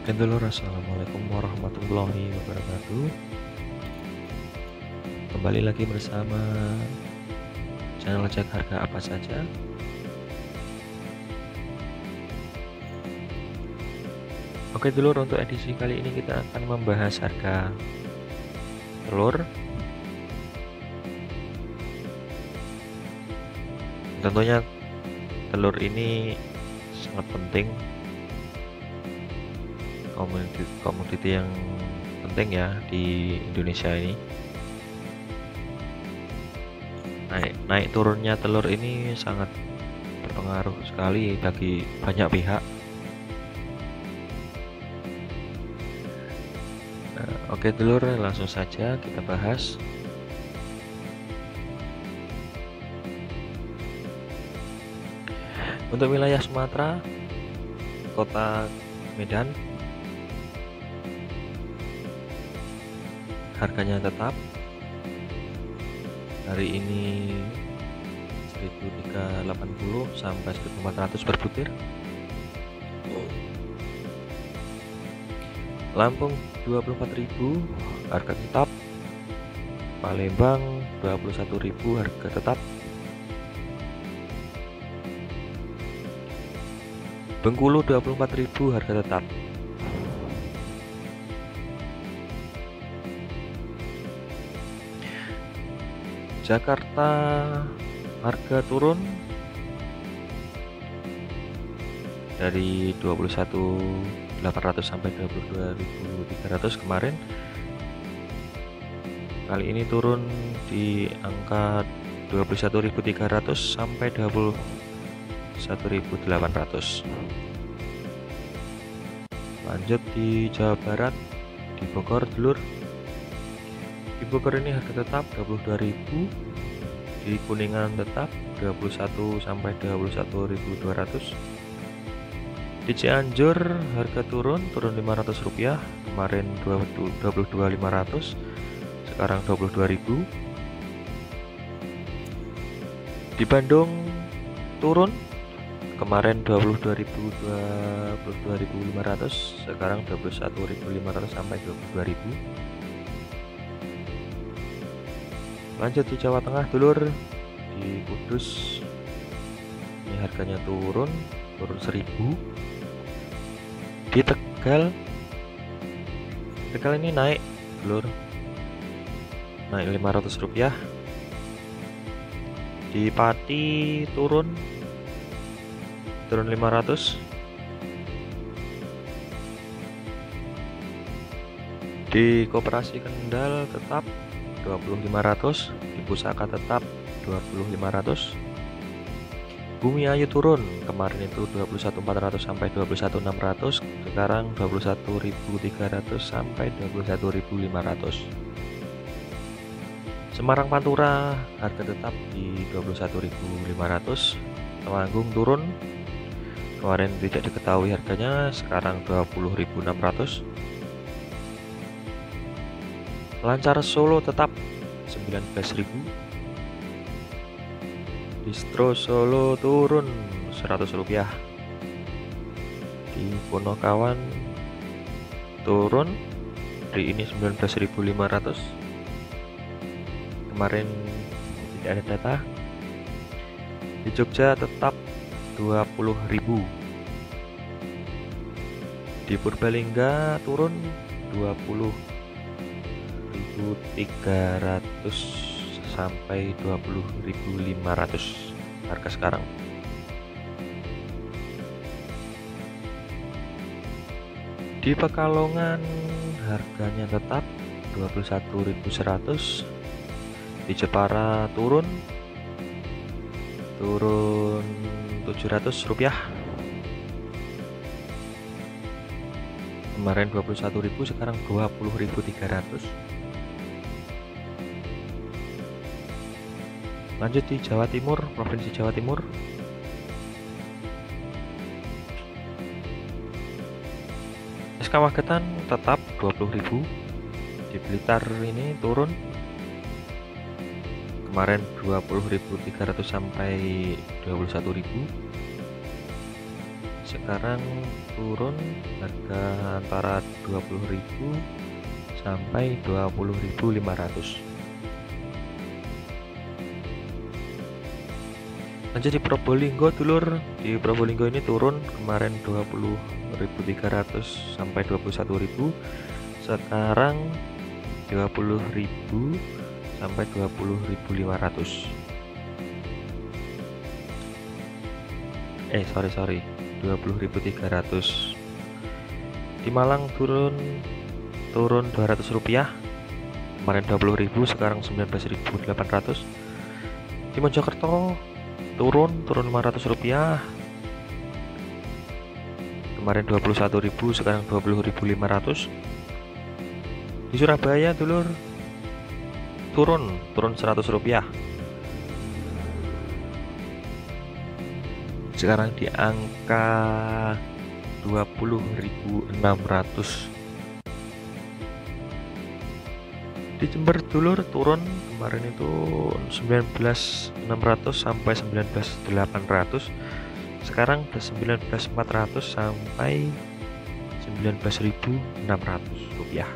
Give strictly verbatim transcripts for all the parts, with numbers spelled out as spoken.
Oke dulur, assalamualaikum warahmatullahi wabarakatuh. Kembali lagi bersama channel Cek Harga Apa Saja. Oke dulur, untuk edisi kali ini kita akan membahas harga telur. Tentunya telur ini sangat penting, komoditi komoditi yang penting ya di Indonesia ini. Naik naik turunnya telur ini sangat berpengaruh sekali bagi banyak pihak. Nah, oke dulur, langsung saja kita bahas. Untuk wilayah Sumatera, kota Medan, harganya tetap hari ini seribu tiga ratus delapan puluh sampai seribu empat ratus per butir. Lampung dua puluh empat ribu harga tetap. Palembang dua puluh satu ribu harga tetap. Bengkulu dua puluh empat ribu harga tetap. Jakarta harga turun dari dua puluh satu ribu delapan ratus sampai dua puluh dua ribu tiga ratus kemarin. Kali ini turun di angka dua puluh satu ribu tiga ratus sampai dua puluh satu ribu delapan ratus. Lanjut di Jawa Barat, di Bogor dulur. Di Bogor ini harga tetap dua puluh dua ribu, di Kuningan tetap dua puluh satu sampai dua puluh satu ribu dua ratus. Di Cianjur harga turun, turun lima ratus rupiah, kemarin dua puluh dua ribu lima ratus, sekarang dua puluh dua ribu. Di Bandung turun, kemarin dua puluh dua ribu dua puluh dua ribu lima ratus, sekarang dua puluh satu ribu lima ratus sampai dua puluh dua ribu. Lanjut di Jawa Tengah dulur, di Kudus ini harganya turun, turun seribu. Di Tegal, Tegal ini naik dulur, naik lima ratus rupiah. Di Pati turun, turun lima ratus. Di Koperasi Kendal tetap dua puluh lima ratus, di Pusaka tetap dua puluh lima ratus. Bumi Ayu turun, kemarin itu dua puluh satu ribu empat ratus sampai dua puluh satu ribu enam ratus, sekarang dua puluh satu ribu tiga ratus sampai dua puluh satu ribu lima ratus. Semarang Pantura harga tetap di dua puluh satu ribu lima ratus. Temanggung turun, kemarin tidak diketahui harganya, sekarang dua puluh ribu enam ratus. Lancar Solo tetap sembilan belas ribu. Distro Solo turun seratus rupiah. Di Punokawan turun, hari ini sembilan belas ribu lima ratus, kemarin tidak ada data. Di Jogja tetap dua puluh ribu. Di Purbalingga turun dua puluh ribu tiga ratus sampai dua puluh ribu lima ratus harga sekarang. Di Pekalongan harganya tetap dua puluh satu ribu seratus. Di Jepara turun, turun tujuh ratus rupiah, kemarin dua puluh satu ribu, sekarang dua puluh ribu tiga ratus. Lanjut di Jawa Timur, Provinsi Jawa Timur. S K Magetan tetap dua puluh ribu. Di Blitar ini turun, kemarin dua puluh ribu tiga ratus sampai dua puluh satu ribu, sekarang turun harga antara dua puluh ribu sampai dua puluh ribu lima ratus. Lanjut di Probolinggo dulur, di Probolinggo ini turun kemarin dua puluh ribu tiga ratus sampai dua puluh satu ribu, sekarang dua puluh ribu sampai dua puluh ribu lima ratus. Eh sorry sorry dua puluh ribu tiga ratus. Di Malang turun turun dua ratus rupiah, kemarin dua puluh ribu, sekarang sembilan belas ribu delapan ratus. Di Mojokerto turun turun lima ratus rupiah, kemarin dua puluh satu ribu, sekarang dua puluh ribu lima ratus. Di Surabaya dulur turun turun seratus rupiah, sekarang di angka dua puluh ribu enam ratus. Di Jember dulur turun kemarin itu sembilan belas ribu enam ratus sampai sembilan belas ribu delapan ratus, sekarang ke sembilan belas ribu empat ratus sampai sembilan belas ribu enam ratus rupiah.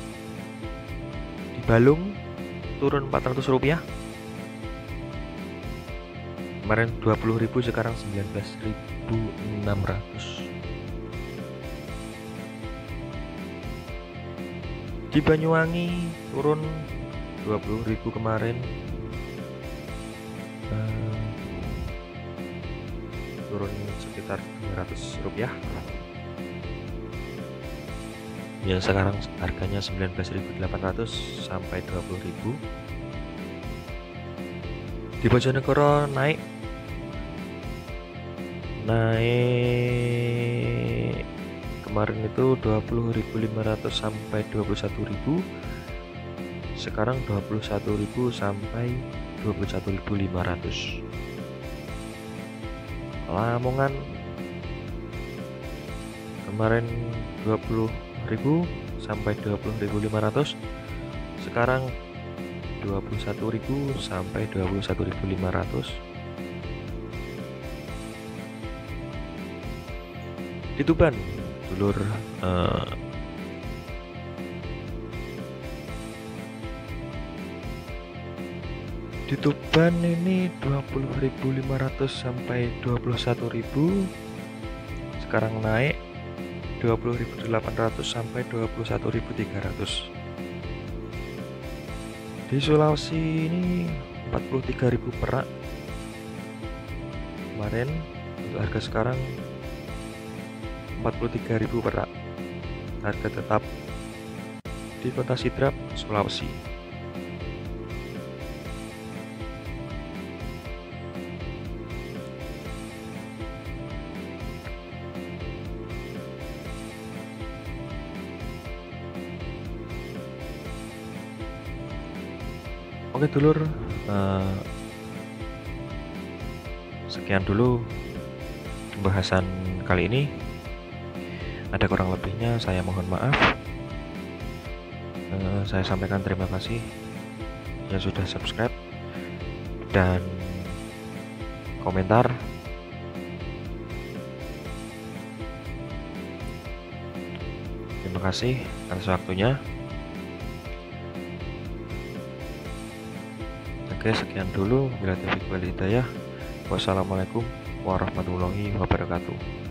Di Balung turun empat ratus rupiah, kemarin dua puluh ribu, sekarang sembilan belas ribu enam ratus. Di Banyuwangi turun dua puluh ribu kemarin, uh, turun sekitar dua ratus rupiah, yang sekarang harganya sembilan belas ribu delapan ratus sampai dua puluh ribu. Di Bojonegoro naik naik kemarin itu dua puluh ribu lima ratus sampai dua puluh satu ribu, sekarang dua puluh satu ribu sampai dua puluh satu ribu lima ratus. Lamongan kemarin dua puluh ribu sampai dua puluh ribu lima ratus, sekarang dua puluh satu ribu sampai dua puluh satu ribu lima ratus. Di Tuban dulur, uh, di Tuban ini dua puluh ribu lima ratus sampai dua puluh satu ribu, sekarang naik dua puluh ribu delapan ratus sampai dua puluh satu ribu tiga ratus. Di Sulawesi ini empat puluh tiga ribu perak kemarin, untuk harga sekarang empat puluh tiga ribu perak, harga tetap di Kota Sidrap, Sulawesi. Oke dulur, uh, sekian dulu pembahasan kali ini. Ada kurang lebihnya saya mohon maaf. uh, Saya sampaikan terima kasih yang sudah subscribe dan komentar. Terima kasih atas waktunya. Oke, sekian dulu. Bila taufiq wal hidayah. Wassalamualaikum warahmatullahi wabarakatuh.